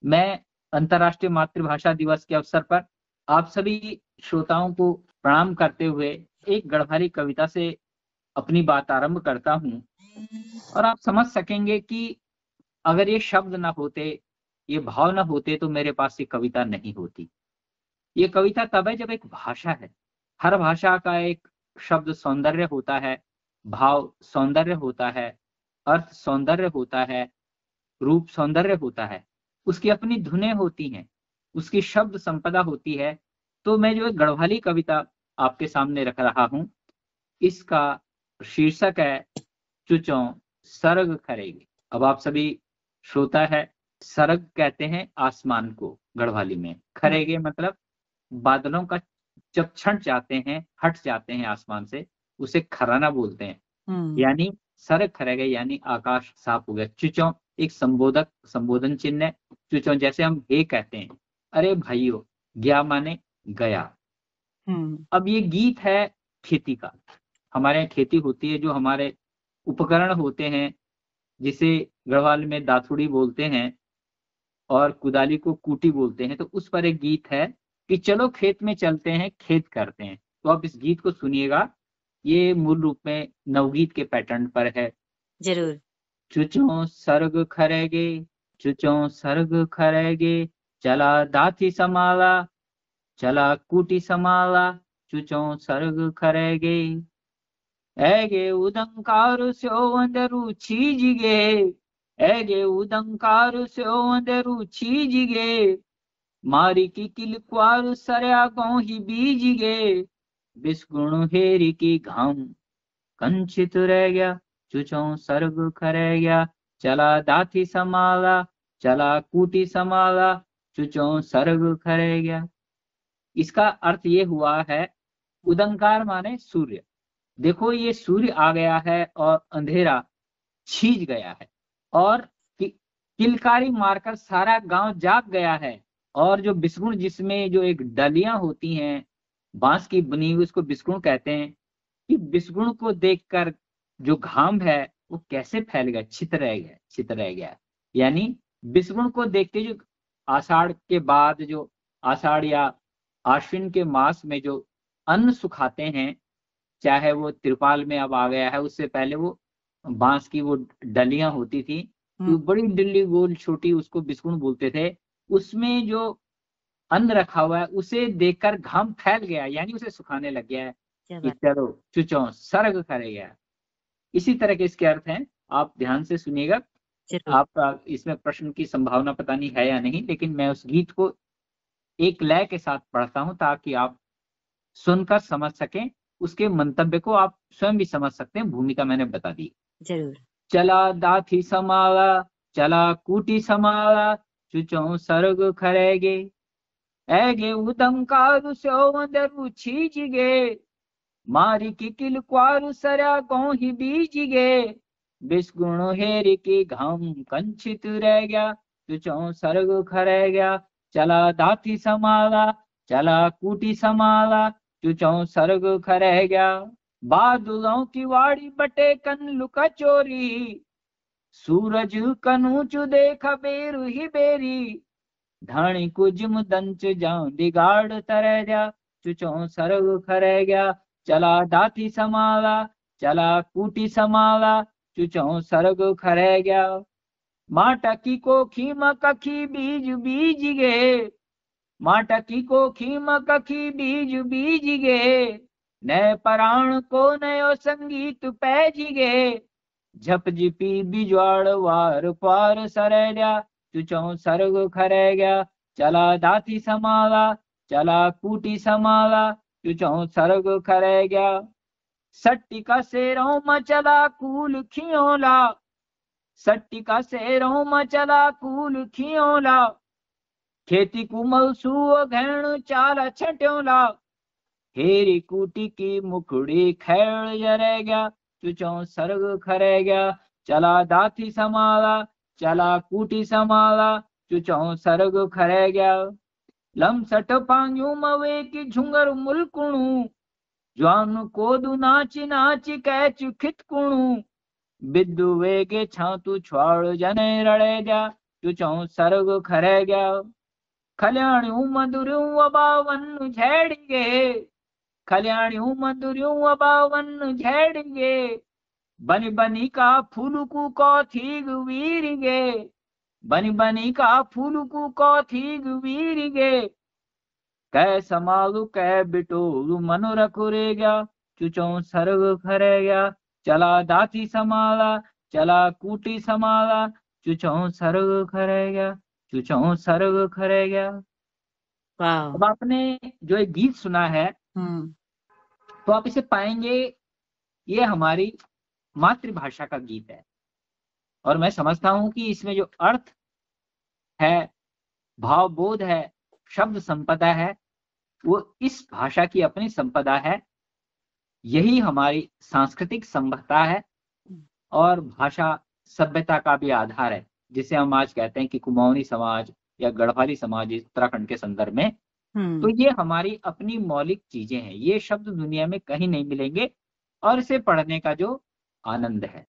मैं अंतर्राष्ट्रीय मातृभाषा दिवस के अवसर पर आप सभी श्रोताओं को प्रणाम करते हुए एक गढ़वाली कविता से अपनी बात आरंभ करता हूँ। और आप समझ सकेंगे कि अगर ये शब्द ना होते, ये भाव ना होते तो मेरे पास ये कविता नहीं होती। ये कविता तब है जब एक भाषा है। हर भाषा का एक शब्द सौंदर्य होता है, भाव सौंदर्य होता है, अर्थ सौंदर्य होता है, रूप सौंदर्य होता है। उसकी अपनी धुनें होती हैं, उसकी शब्द संपदा होती है। तो मैं जो एक गढ़वाली कविता आपके सामने रख रहा हूँ, इसका शीर्षक है चुचों सरग खरेगे। अब आप सभी श्रोता है, सरग कहते हैं आसमान को गढ़वाली में, खरेगे मतलब बादलों का जब छंट जाते हैं, हट जाते हैं आसमान से, उसे खराना बोलते हैं। यानी सरग खरेगे यानी आकाश साफ हो गया। चुचों एक संबोधन चिन्ह है। चुचों जैसे हम हे कहते हैं, अरे भाइयों, गया माने गया। अब ये गीत है खेती का। हमारे यहाँ खेती होती है, जो हमारे उपकरण होते हैं, जिसे गढ़वाल में दाथुड़ी बोलते हैं और कुदाली को कूटी बोलते हैं। तो उस पर एक गीत है कि चलो खेत में चलते हैं, खेत करते हैं। तो आप इस गीत को सुनिएगा। ये मूल रूप में नवगीत के पैटर्न पर है। जरूर। चुचों सर्ग खरेगे, चुचों सर्ग खरेगे, चला दाथी समाला, चला कूटी समाला, चुचों सर्ग खरेगे। ऐगे उदंकार स्योवंदरु छीजिगे, ऐगे उदंकार स्योवंदरु छीजिगे, मारी की किलक्वार सरया गौही बीजिगे, बिस्गुण हेरी की घाम कंचित रह गया, चुचों सर्ग खरह गया, चला दाथी समाला, चला कूटी समाला, चुचों सर्ग खरह गया। इसका अर्थ ये हुआ है, उदंकार माने सूर्य। देखो ये सूर्य आ गया है और अंधेरा छीज गया है, और किलकारी मारकर सारा गांव जाग गया है। और जो बिस्कुण, जिसमें जो एक डलियां होती हैं बांस की बनी हुई, उसको बिस्कुण कहते हैं। कि बिस्कुण को देखकर जो घाम है वो कैसे फैल गया, छित रह गया, छित रह गया। यानी बिस्कुण को देखते, जो आषाढ़ के बाद, जो आषाढ़ या आश्विन के मास में जो अन्न सुखाते हैं, चाहे वो त्रिपाल में अब आ गया है, उससे पहले वो बांस की वो डलियां होती थी, तो बड़ी डिल्ली गोल छोटी, उसको बिस्कुण बोलते थे। उसमें जो अन्न रखा हुआ है उसे देखकर घाम फैल गया, यानी उसे सुखाने लग गया है कि चलो चुचों सर्ग करेगा। इसी तरह के इसके अर्थ हैं। आप ध्यान से सुनिएगा। आपका इसमें प्रश्न की संभावना पता नहीं है या नहीं, लेकिन मैं उस गीत को एक लय के साथ पढ़ता हूं ताकि आप सुनकर समझ सकें। उसके मंतव्य को आप स्वयं भी समझ सकते हैं। भूमिका मैंने बता दी। जरूर। चला दाथी समाला, चला कूटी समाला, चुचों सर्ग खरेगे, ऐगे उदंकार स्योवंदरु छीजिगे, मारी की किलक्वार सरया गौही बीजिगे, बिस्गुण हेरी की घाम कंचित रह गया, चुचों सर्ग खरह गया, चला दाती समाला, चला कूटी समाला, चुचों सर्ग खरह गया। बादलों की वाड़ी बटे कन लुका चोरी, सूरज कनूचु देखा बेरु ही बेरी, धाणी कुजम दंच जाऊं दिगाड़ तरह जा, चुचों सरग खरह गया, चला दाती समाला, चला कूटी समाला, चुचों सरग खरह गया। माटकी को खीम कखी बीज बीज गे, माटकी को खीम कखी बीज बीज गे, नए प्राण को नयो संगीत पैज गे, झपझपी बिजवाड़ वार पार सरैया, चुचों सर्ग खरह गया, चला दाती समाला, चला कूटी समाला, चुचों सर्ग खरह गया। सट्टिका शेरों मचला कूल खियोला, सट्टिका शेरों मचला कूल खियोला, खेती कुमल सुओ घेण चाला छट्योला, हेरी कूटी की मुखड़ी खैल जरे गया, चुचों सर्ग खरे गया, चला दाती समाला, चला कूटी समाला, चुचों सर्ग खरे गया। लमसट पांग्यू मवे की झुंगर मुलकुणु, ज्वान कोदु नाची नाची कैच खितकुणु, बिद्दु वेगे छातु छुआड़ जने रड़े जा, चुचों सर्ग खरे गया। खल्याण्यू मधुर्यू अबावन झेड़ गे, खल्याण्यू मधुर्यू अबावन झेड़ गे। बनी बनी का फूलकू कौथी वीर गे, बनी बनी का फूलकू कौथी वीर गे। कै समालू कै बिटोलू मनु रखु रे गया। चुचों सर्ग खरे गया। चला दाती समाला, चला कूटी समाला। चुचों सर्ग खरे गया, चुचों सर्ग खरे गया। वाह। अब आपने जो एक गीत सुना है तो आप इसे पाएंगे ये हमारी मातृभाषा का गीत है, और मैं समझता हूं कि इसमें जो अर्थ है, भावबोध है, शब्द संपदा है, वो इस भाषा की अपनी संपदा है। यही हमारी सांस्कृतिक संपदा है और भाषा सभ्यता का भी आधार है, जिसे हम आज कहते हैं कि कुमाऊनी समाज या गढ़वाली समाज इस उत्तराखंड के संदर्भ में। तो ये हमारी अपनी मौलिक चीजें हैं, ये शब्द दुनिया में कहीं नहीं मिलेंगे और इसे पढ़ने का जो आनंद है